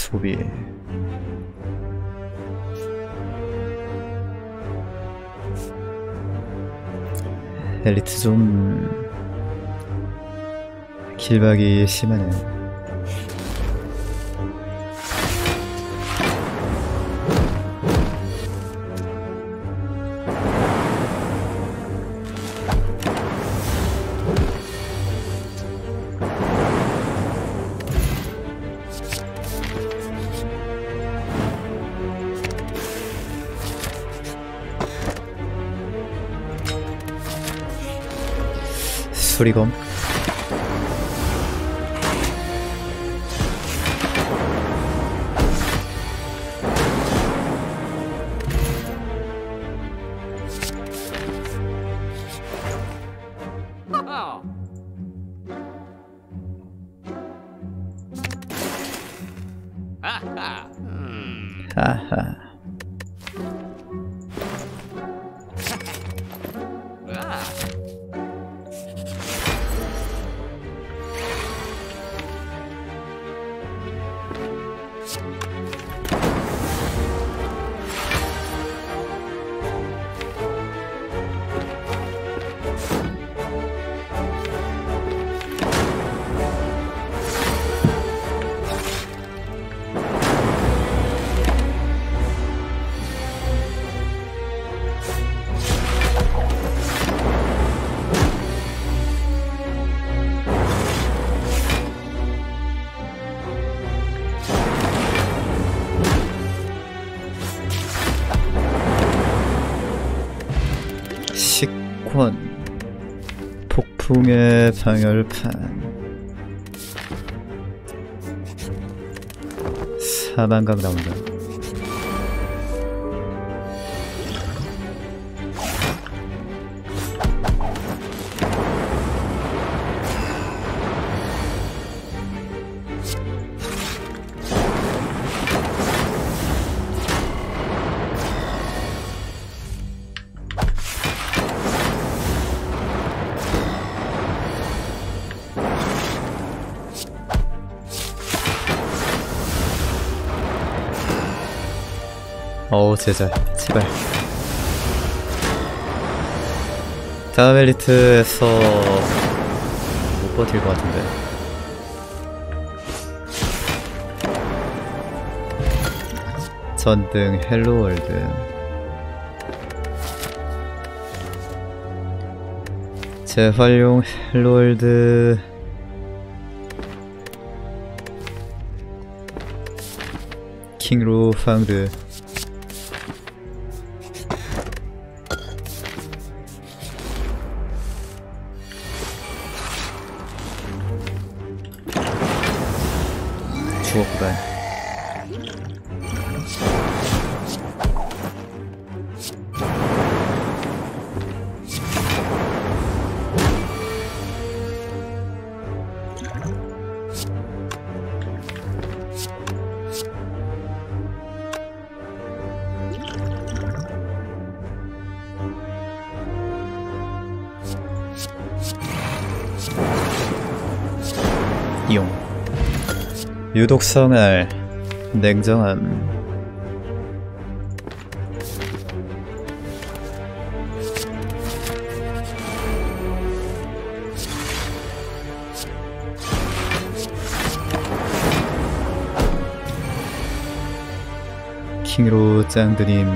소비. 엘리트 좀 길박이 심하네. 수리검. 하하. 식권. 폭풍의 방열판. 사방각 나온다. 어우 제발. 다음 엘리트에서 못 버틸 것 같은데. 전등 헬로월드. 재활용 헬로월드. 킹로 파운드. 주옥구간. 이용. 유독성알. 냉정함. 킹으로 짱드림.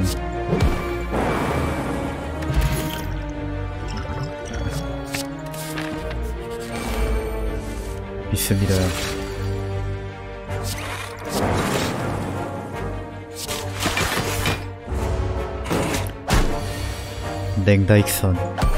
믿습니다. 냉다익선.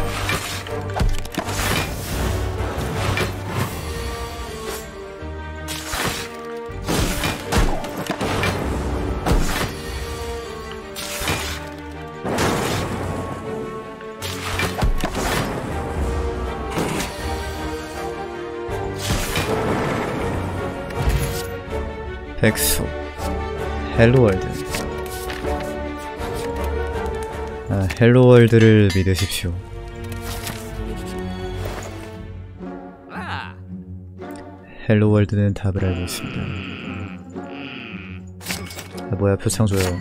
백수. 헬로월드. 헬로월드를 믿으십시오. 헬로월드는 답을 알고 있습니다. 뭐야, 표창 줘요.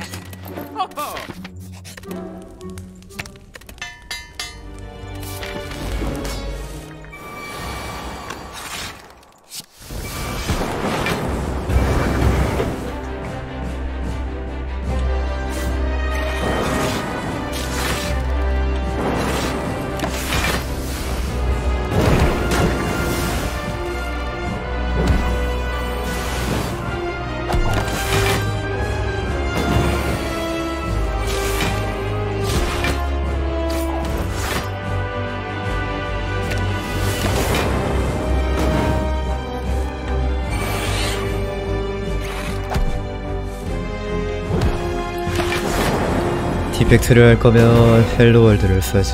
디펙트를 할 거면 헬로월드를 써야지.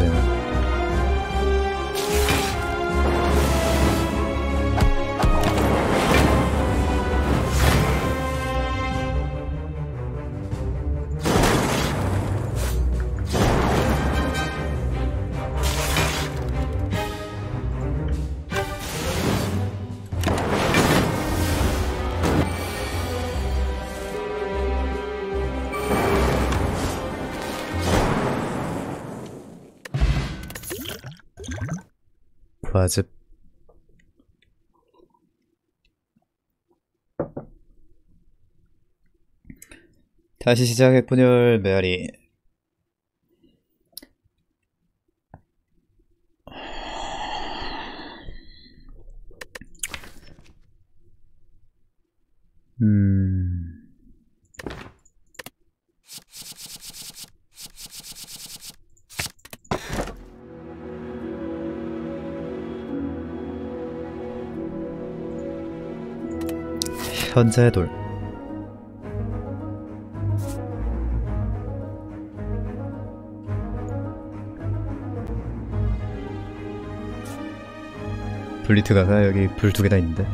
과즙. 다시 시작해 분열 메아리. 현자의 돌. 블리트가가 여기 불 2개나 있는데.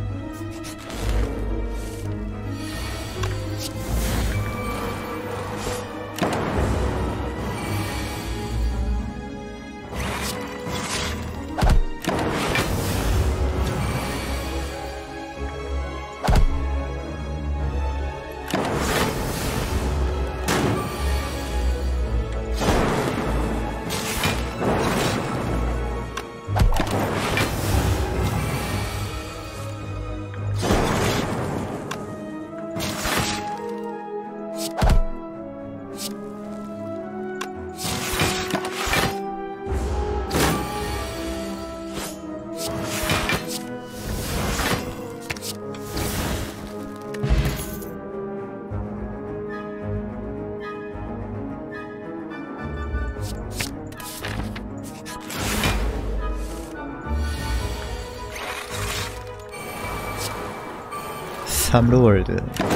삼루월드.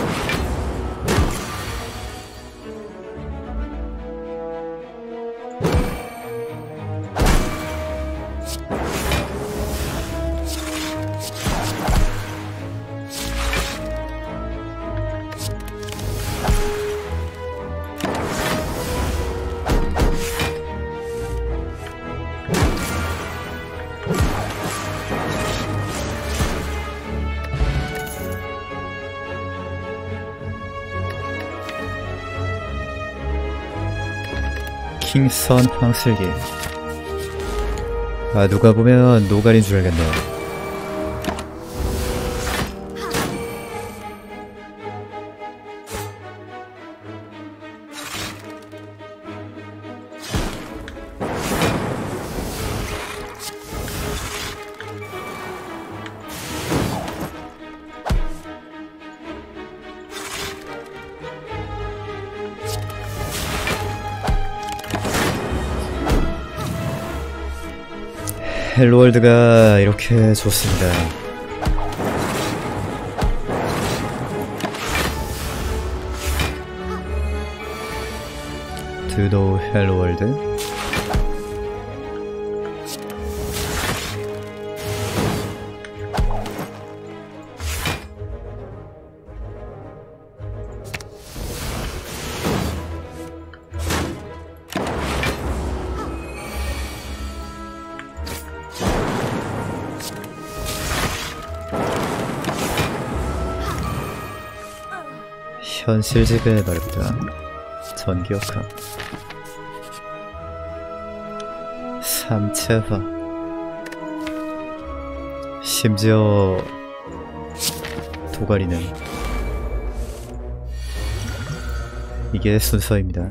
킹선 황슬기. 아, 누가 보면 노가리인 줄 알겠네요. 헬로월드가 이렇게 좋습니다. 드도 헬로월드. 현실직의 말입니다. 전기역학, 삼체화, 심지어 도가리는 이게 순서입니다.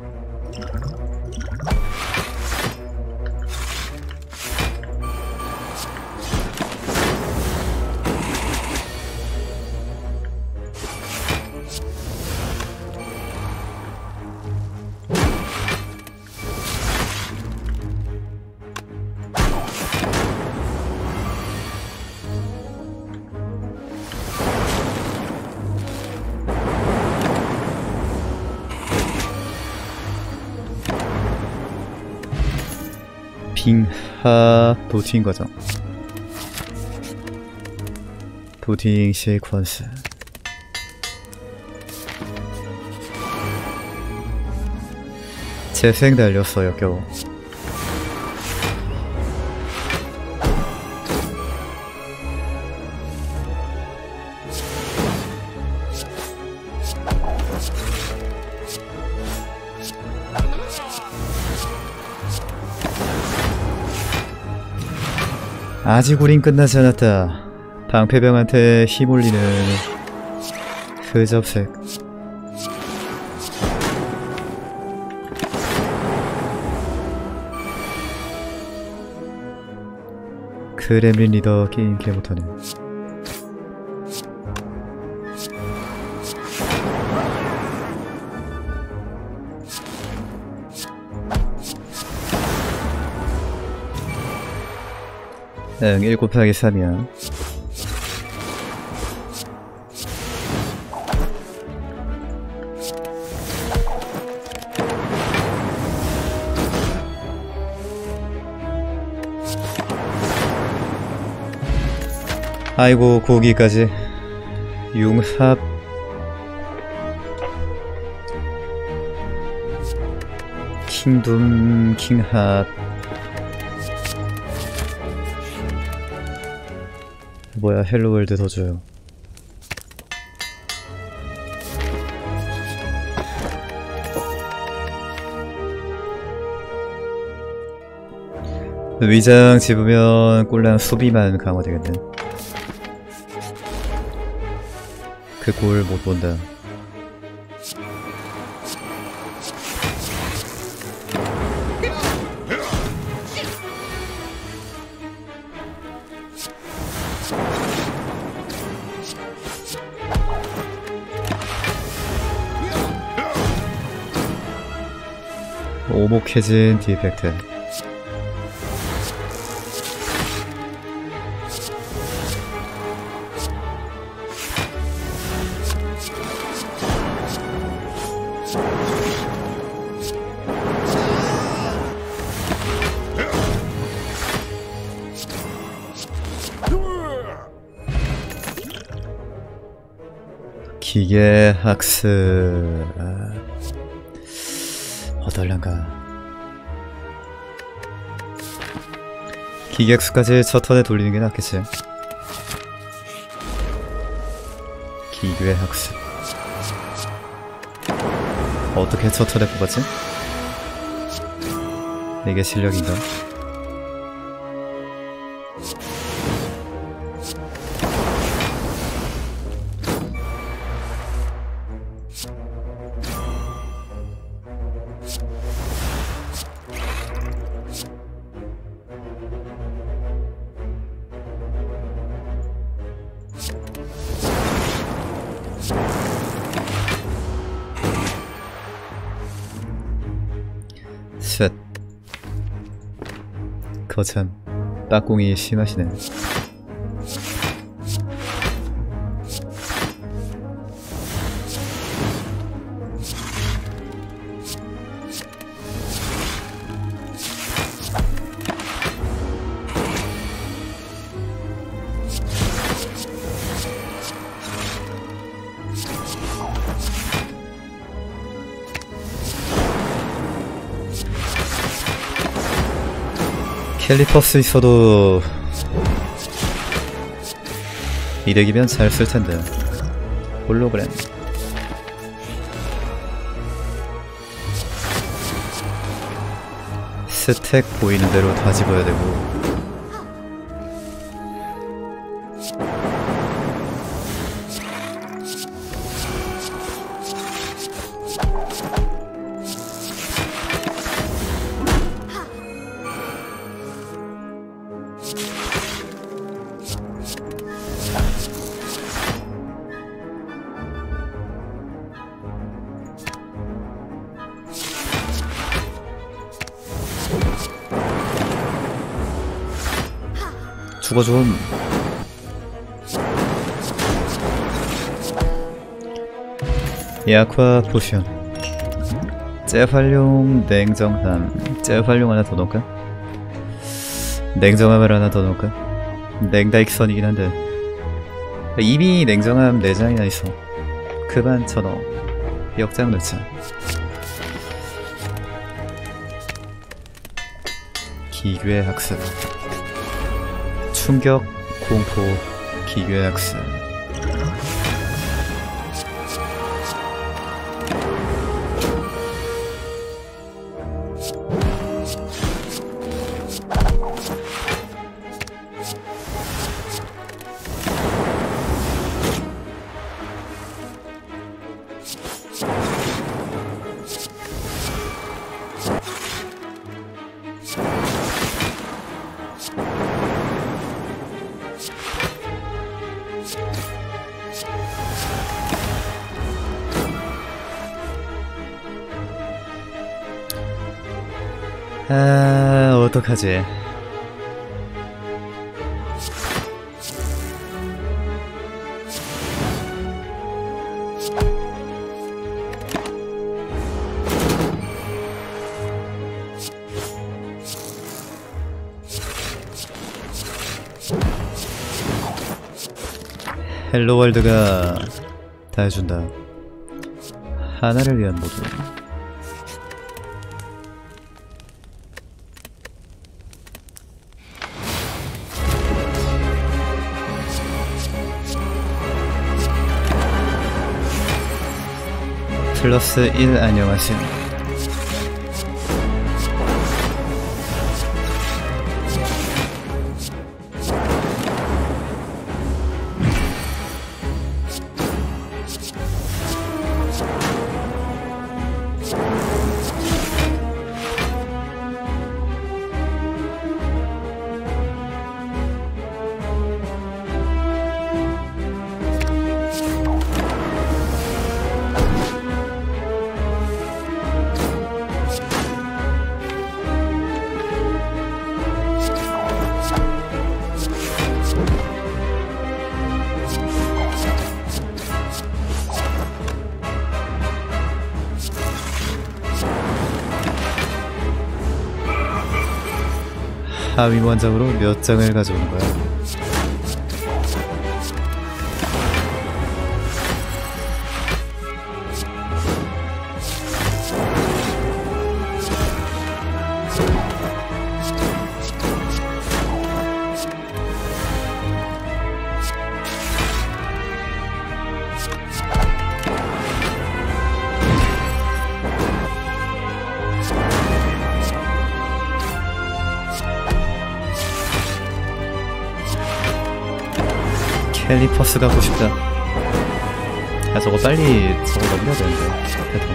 빙하 도팅 과정, 도팅 시퀀스. 재생 달렸어요 겨우. 아직 우린 끝나지 않았다. 방패병한테 힘올리는 흑접색. 그렘린 리더 게임 개못하네. 응, 1 곱하기 3이야. 아이고, 고기까지. 융합. 킹둠, 킹합. 뭐야, 헬로월드 더 줘요. 위장 집으면 꼴랑 수비만 강화되겠네. 그 골 못 본다. 오목해진 디펙트. 기계 학습. 어떨란가. 기계학습까지 첫 턴에 돌리는 게 낫겠지. 기계 학습. 어떻게 첫 턴에 뽑았지? 이게 실력인가? 셋. 거참 빠공이 심하시네. 캘리퍼스 있어도 이득이면 잘 쓸텐데. 홀로그램. 스택 보이는 대로 다 집어야 되고. 죽어 좀. 약화 포션. 재활용 냉정함. 재활용 하나 더 넣을까? 냉정함을 하나 더 넣을까? 냉다익선이긴 한데 이미 냉정함 4장이나 있어. 그만 쳐넣어. 역장 넣자. 기괴 학습. 충격, 공포, 기괴 학습. 아, 어떡하지? 헬로월드가 다 해준다. 하나를 위한 모두. 플러스 1 안녕하세요. 하위 원장으로 몇 장을 가져오는 거야? 캘리퍼스 가고 싶다. 아, 저거 빨리 저거 넘겨야 되는데.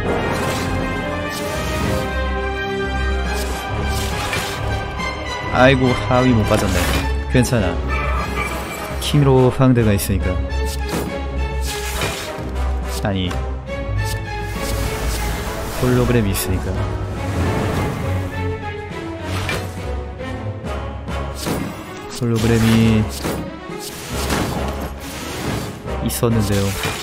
아이고, 하위 못 빠졌네. 괜찮아. 킹로 황대가 있으니까. 아니, 홀로그램이 있으니까. 홀로그램이 있었는데요.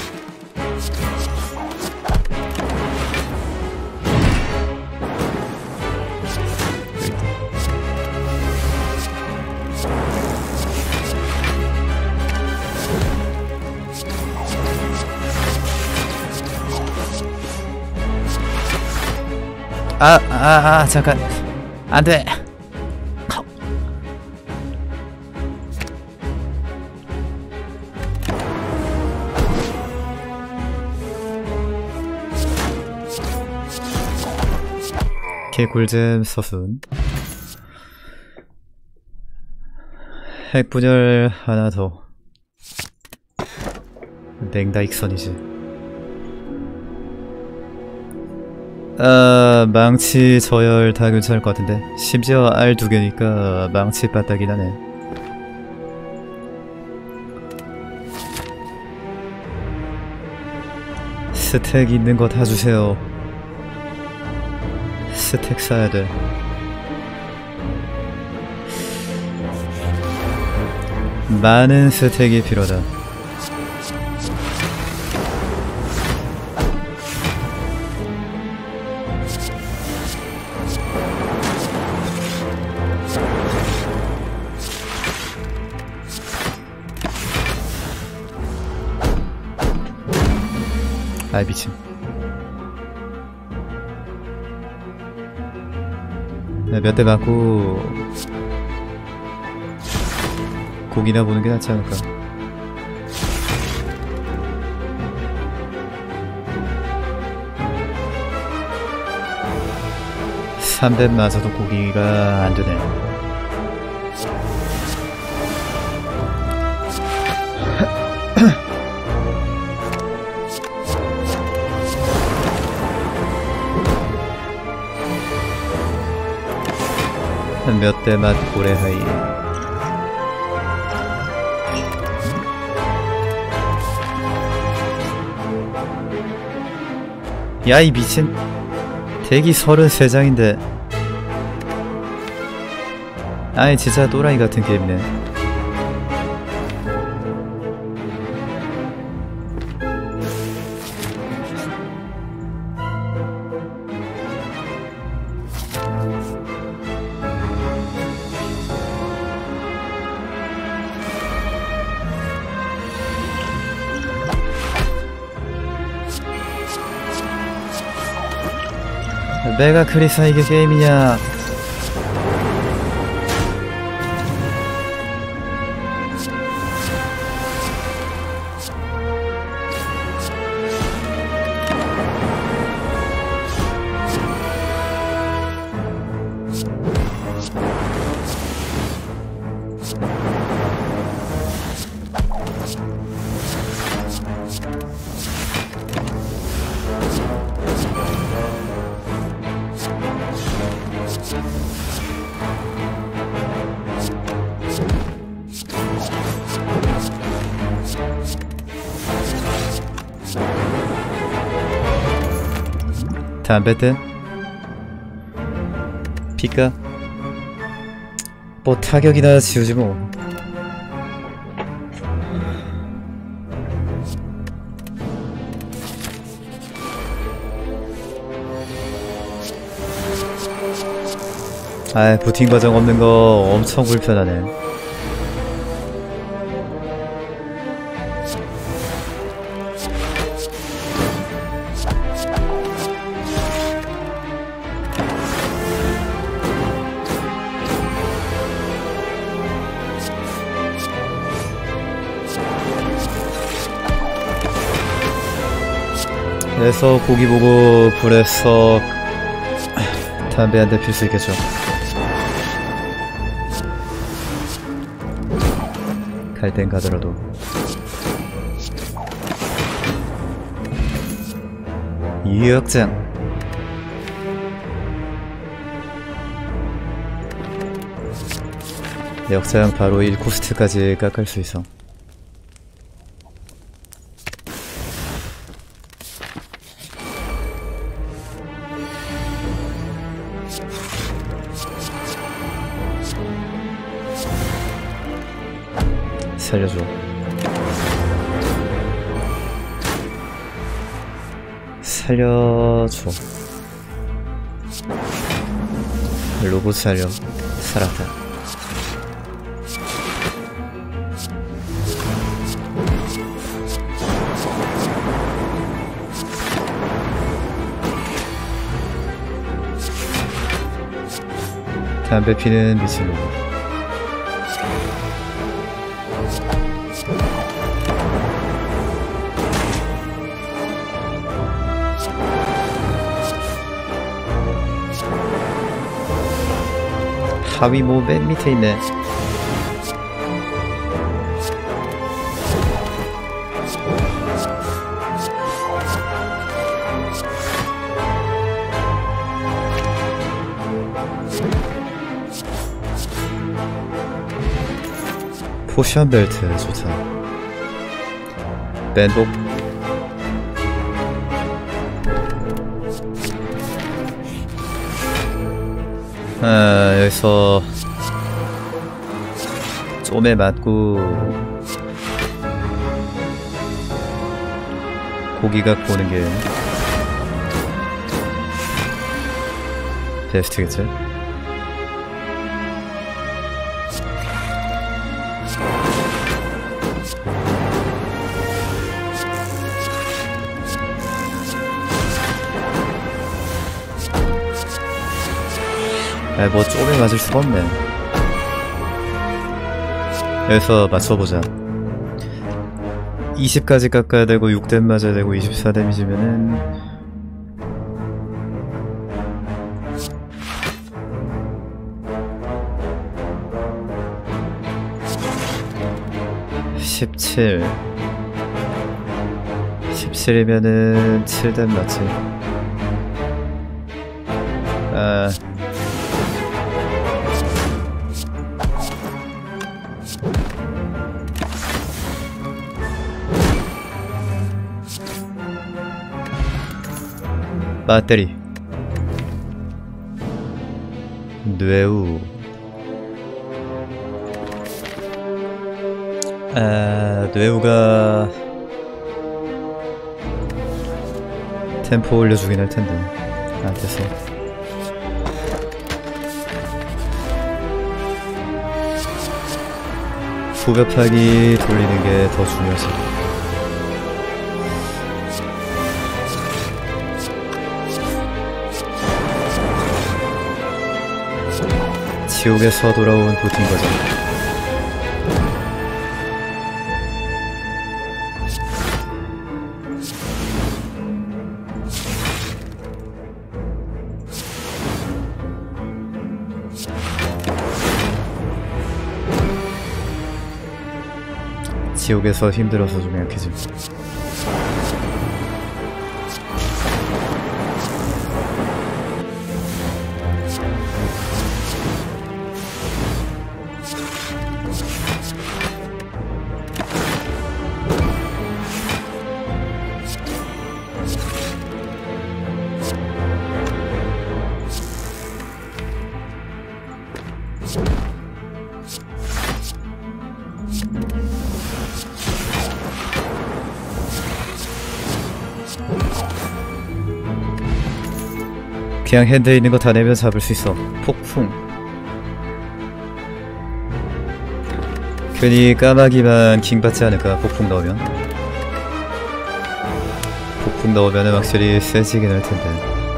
잠깐. 안 돼. 개꿀잼 서순. 핵분열 하나 더. 냉다익선이지. 아, 망치 저열 다 괜찮을 것 같은데. 심지어 알 2개니까 망치 빠따긴 하네. 스택 있는 거 다 주세요. 스택 사야 돼. 많은 스택이 필요하다. 아, 미친. 몇 대 맞고 고기나 보는 게 낫지 않을까. 삼 대 맞아도 고기가 안 되네. 몇 대 맞 고래 하이. 야, 이 미친. 대기 33장인데. 아이, 진짜 또라이 같은 게임이네. 메가 크리사 이게 게임이냐. 담배대? 피까? 뭐 타격이나 지우지 뭐. 아이, 부팅 과정 없는 거 엄청 불편하네. 그래서 고기 보고 불에서 담배 한 대 필 수 있겠죠. 갈 땐 가더라도. 유역장. 역장 바로 1코스트까지 깎을 수 있어. 살려줘. 살려줘. 로봇 살려. 살았다. 담배 피는 미친 로봇. 하위 뭐 맨 밑에 있네. 포션 벨트 좋다. 밴복. 여기서 좀에 맞고 고기 갖고 오는 게 베스트겠지? 뭐 쪼매 맞을 수가 없네. 여기서 맞춰보자. 20까지 깎아야 되고 6댐 맞아야 되고 24 데미지면은 17 17이면은 7댐 맞지. 배터리 뇌우. 뇌우가 템포 올려주긴 할텐데. 됐어. 후벼파기 돌리는 게 더 중요하지. 지옥에서 돌아온 부팅 거죠. 지옥에서 힘들어서 좀 약해짐. 그냥 핸드에 있는 거 다 내면 잡을 수 있어. 폭풍. 괜히 까마귀만 킹받지 않을까. 폭풍 넣으면. 폭풍 넣으면 확실히 세지긴 할텐데.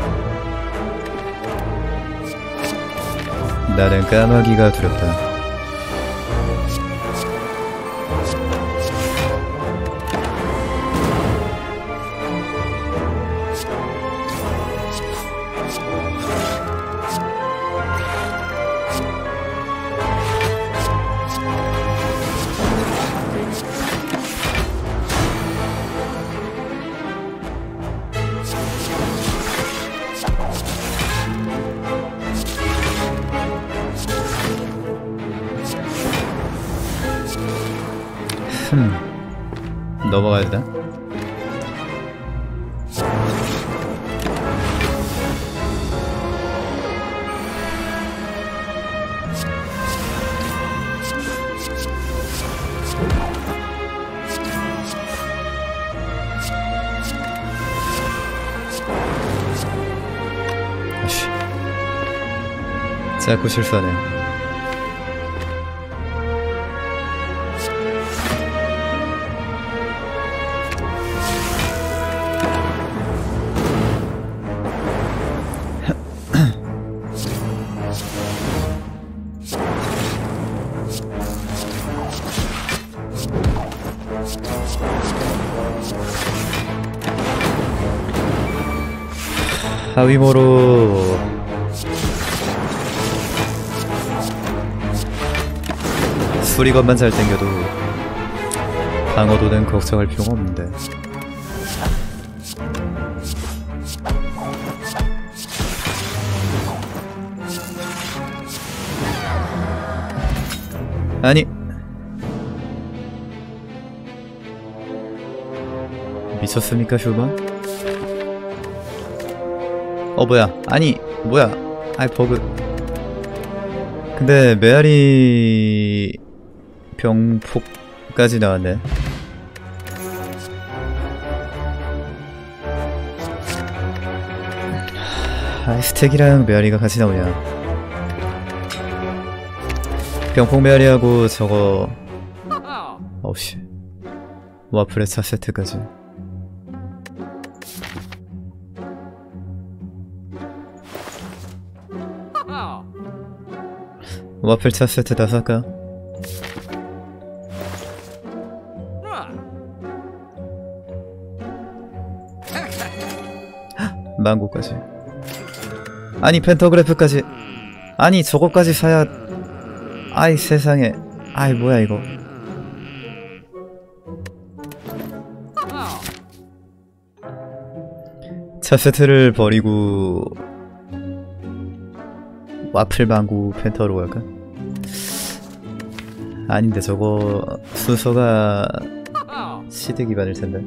나는 까마귀가 두렵다. 넘어가야 되나? 아씨, 자꾸 실수하네. 하위모로 수리건만 잘 땡겨도 방어도는 걱정할 필요가 없는데. 아니 미쳤습니까 슈만? 뭐야 아니 뭐야 아이 버그. 근데 메아리 병폭까지 나왔네. 스택이랑 메아리가 같이 나오냐. 병폭 메아리하고 저거 어우씨 와플의 차 세트까지. 와플 차 세트 다 살까? 망고까지. 아니 펜터그래프까지. 아니 저거까지 사야. 아이 세상에. 아이 뭐야 이거. 차 세트를 버리고 와플 망고 펜터로 갈까? 아닌데 저거 순서가 시드 기반일 텐데.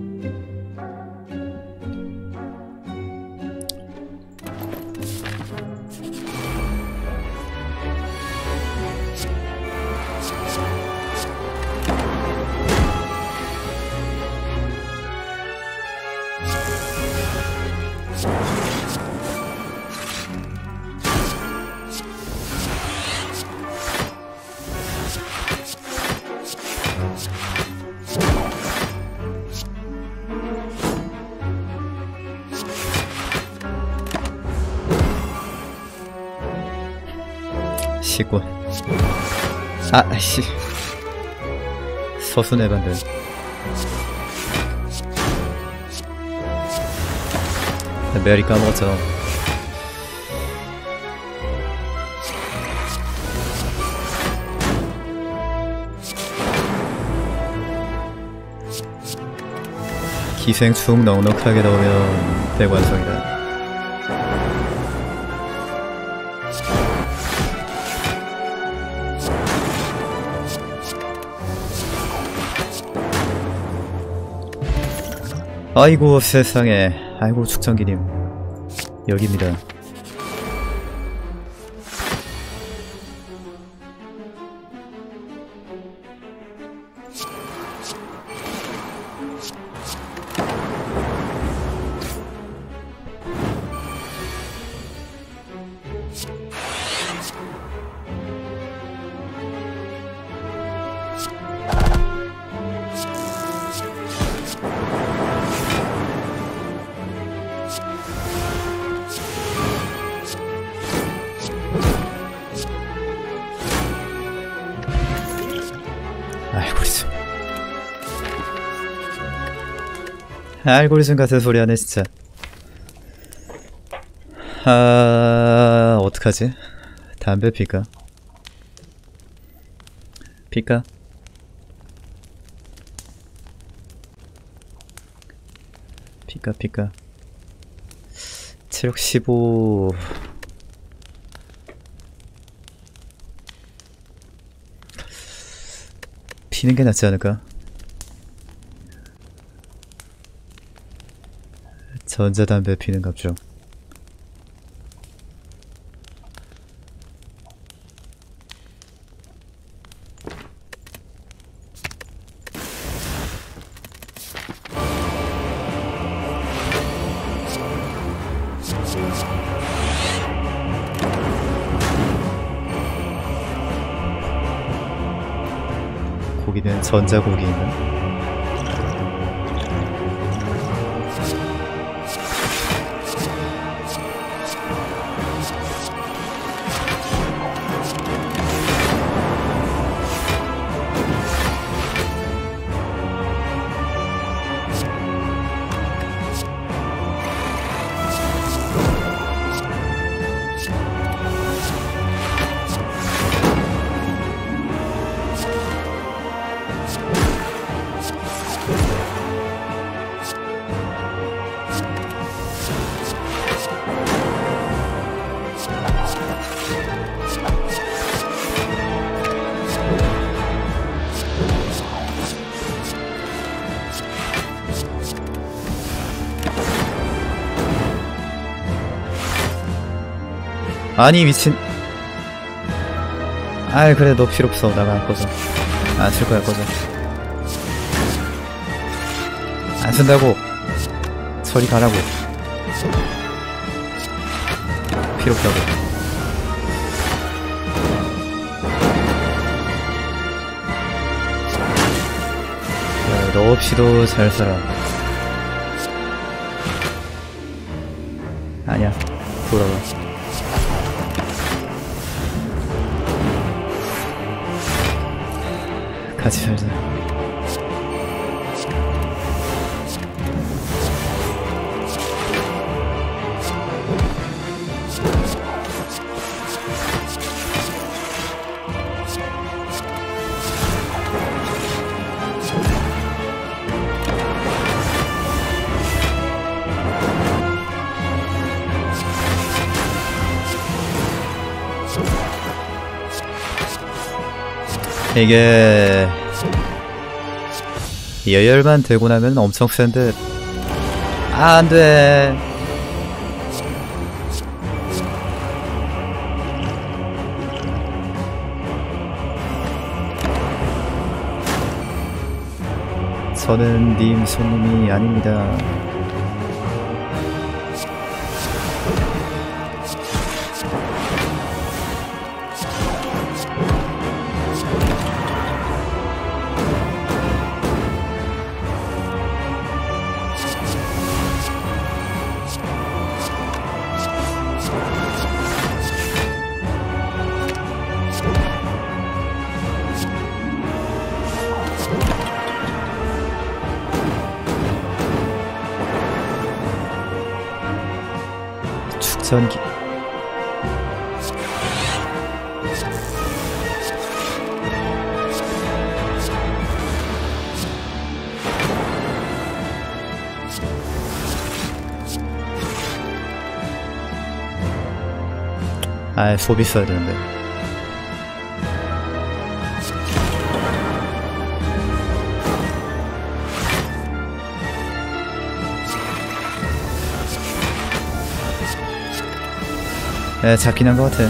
시군. 아씨 서순의 반대. 메아리 까먹었잖아. 기생충 넉넉하게 넣으면 대관성이다. 아이고 세상에. 아이고 축전기님 여기입니다. 알고리즘 같은 소리 하네 진짜. 어떡하지? 담배 피까? 피까? 피까 체력 15. 피는 게 낫지 않을까? 전자담배 피는 갑죠. 고기는 전자고기 있나? 아니 미친. 아이 그래 너 필요 없어. 나가 꺼져. 안 쓸 거야 꺼져. 안 쓴다고. 저리 가라고. 필요 없다고. 야, 너 없이도 잘 살아. 아니야 돌아가. 같이 살자. 이게 예열만 되고 나면 엄청 센데. 아 안돼. 저는 님 손님이 아닙니다. 축전기. 아이 소비 써야 되는데. 에 잡긴 한 것 같아.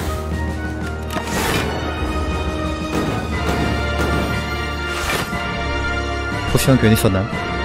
포션 괜히 썼나?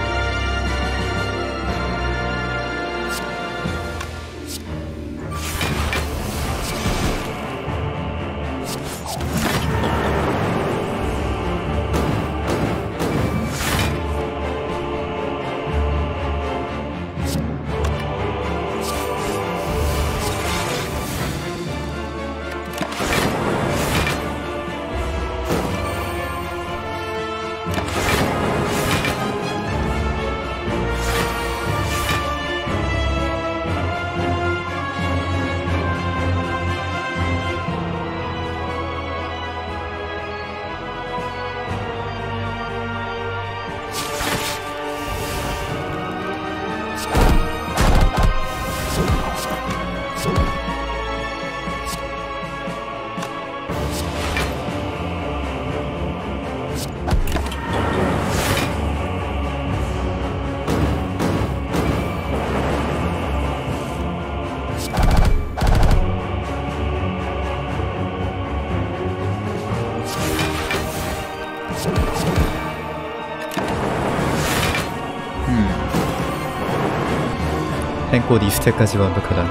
탱꽃 2스택까지 완벽하다.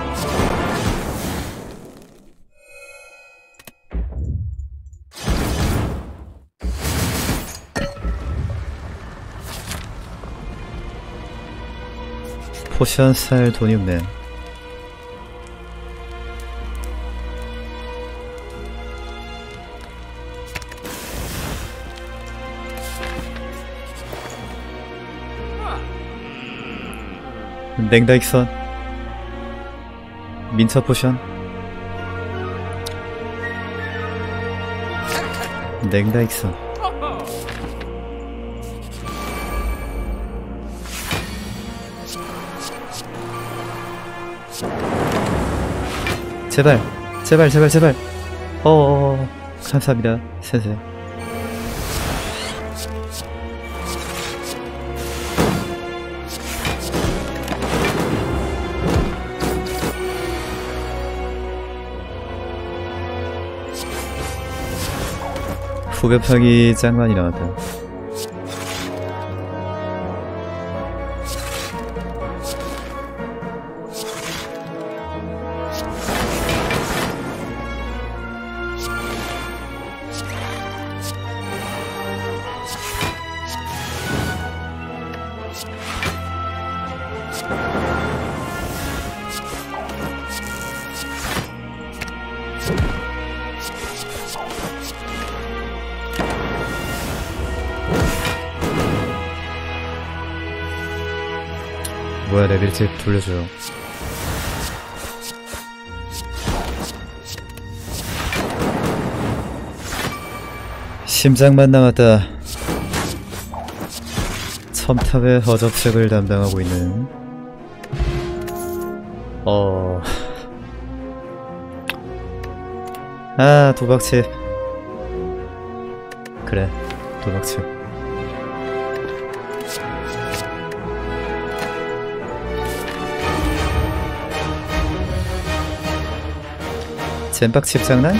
포션 살 돈이 없네. 냉다익선 민차 포션. 냉다익선 제발 제발 제발 제발. 어어어 감사합니다 센세. 포격하기 짱 많이 나왔다. 뭐야, 레벨 팁 돌려줘요. 심장만 남았다. 첨탑의 허접색을 담당하고 있는 도박칩. 그래, 도박칩. 잼박칩 장난?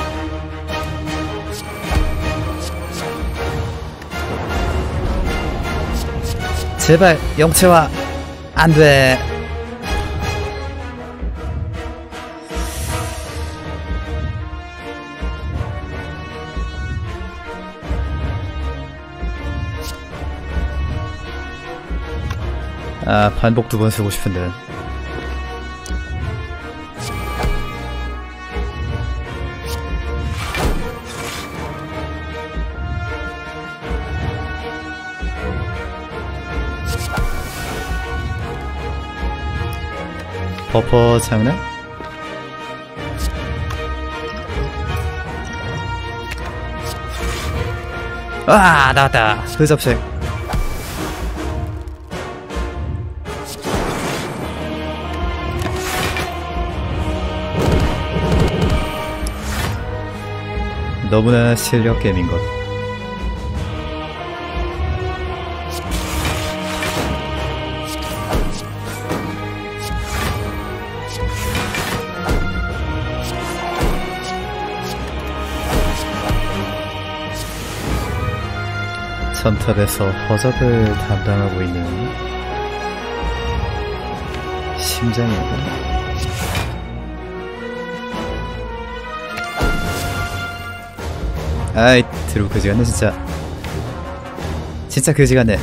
제발 영채와 안돼. 반복 2번 쓰고 싶은데. 버퍼 장난? 나왔다. 흑접색. 너무나 실력 게임인것. 첨탑에서 허접을 담당하고 있는 심장이다. 아이, 드루 그지같네 진짜. 진짜 그지같네.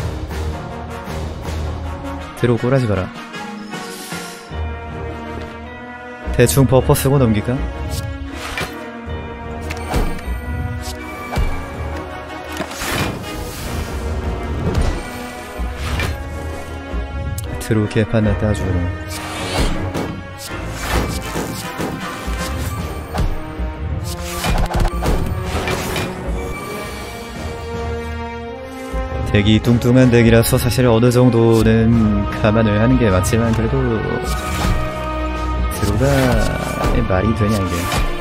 드루 꼬라지 마라. 대충 버퍼 쓰고 넘길까? 드루 개판 났다 아주 그냥. 덱이 뚱뚱한 덱이라서 사실 어느 정도는 감안을 하는 게 맞지만 그래도 드루가 말이 되냐 이게.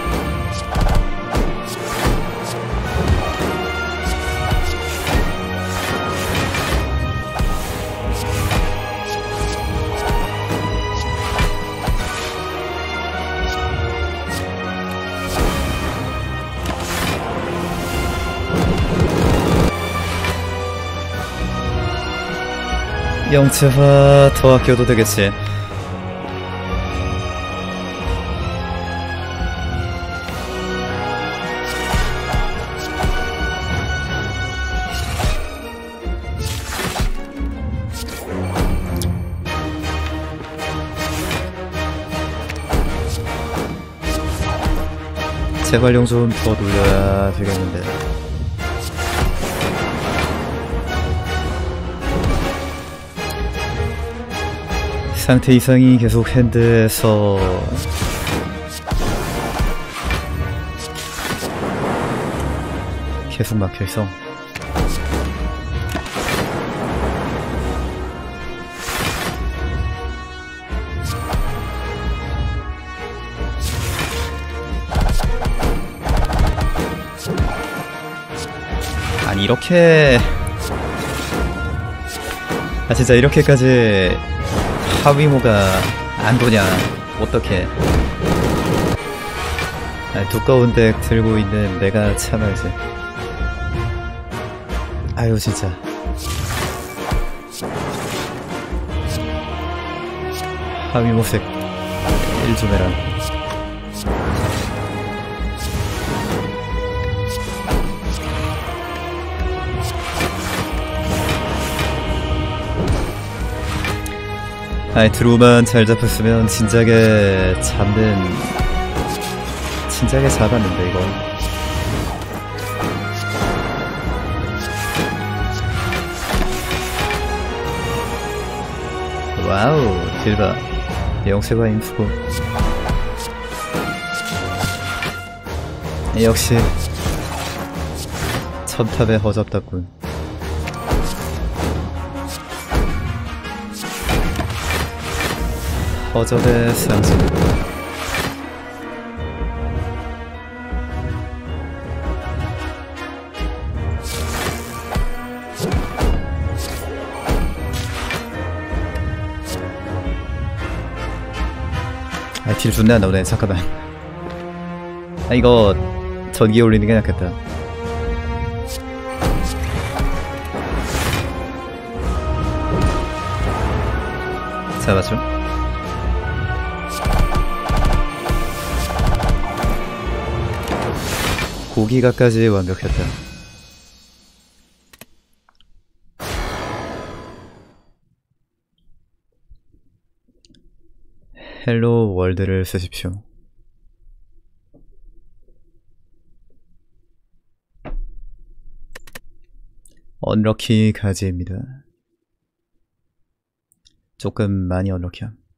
영채화 더 아껴도 되겠지. 재활용 좀 더 돌려야 되겠는데. 상태 이상이 계속 핸드에서 계속 막혀있어. 아니 이렇게 진짜 이렇게까지 하위모가 안 도냐. 어떡해. 두꺼운 덱 들고 있는 내가 참아야지. 아유 진짜. 하위모색 1좀 해라. 아이 드루만 잘 잡혔으면 진작에 잡았는데 이거. 와우 딜바 영세가 임수고. 역시 첨탑의 허접답군. 허접의 상징. 아, 딜 존나 안 나오네. 잠깐만. 아, 이거 전기에 올리는 게 낫겠다. 잡았죠? 고기가까지 완벽했다. 헬로 월드를 쓰십시오. 언럭키 가지입니다. 조금 많이 언럭키함.